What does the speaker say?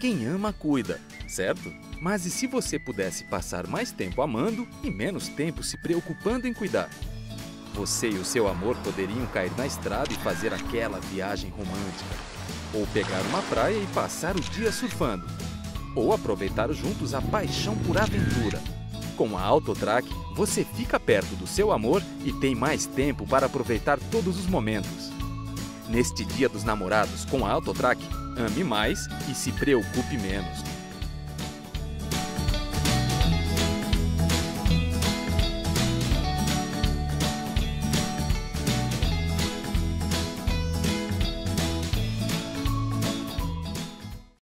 Quem ama, cuida, certo? Mas e se você pudesse passar mais tempo amando e menos tempo se preocupando em cuidar? Você e o seu amor poderiam cair na estrada e fazer aquela viagem romântica. Ou pegar uma praia e passar o dia surfando. Ou aproveitar juntos a paixão por aventura. Com a Autotrac, você fica perto do seu amor e tem mais tempo para aproveitar todos os momentos. Neste Dia dos Namorados, com a Autotrac, ame mais e se preocupe menos.